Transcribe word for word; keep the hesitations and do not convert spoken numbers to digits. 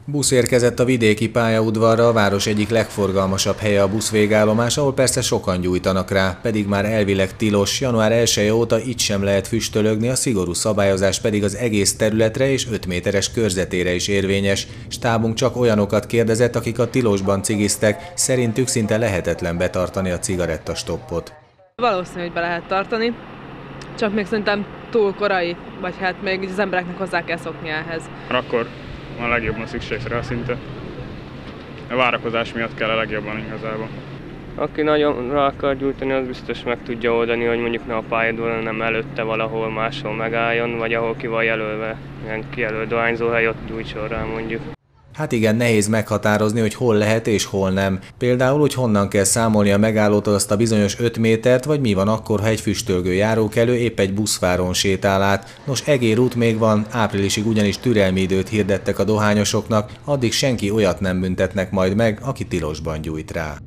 Busz érkezett a vidéki pályaudvarra, a város egyik legforgalmasabb helye a buszvégállomás, ahol persze sokan gyújtanak rá, pedig már elvileg tilos, január elseje óta itt sem lehet füstölögni, a szigorú szabályozás pedig az egész területre és öt méteres körzetére is érvényes. Stábunk csak olyanokat kérdezett, akik a tilosban cigiztek, szerintük szinte lehetetlen betartani a cigarettastoppot. Valószínű, hogy be lehet tartani, csak még szerintem túl korai, vagy hát még az embereknek hozzá kell szokni ehhez. Akkor a legjobban szükség rá szinte. A várakozás miatt kell a legjobban igazából. Aki nagyon rá akar gyújtani, az biztos meg tudja oldani, hogy mondjuk ne a pályadon, hanem előtte valahol máshol megálljon, vagy ahol ki van jelölve, ilyen kijelölt dohányzóhely, ott gyújtson rá mondjuk. Hát igen, nehéz meghatározni, hogy hol lehet és hol nem. Például, hogy honnan kell számolni a megállótól azt a bizonyos öt métert, vagy mi van akkor, ha egy füstölgő járókelő épp egy buszváron sétál át. Nos, egér út még van, áprilisig ugyanis türelmi időt hirdettek a dohányosoknak, addig senki olyat nem büntetnek majd meg, aki tilosban gyújt rá.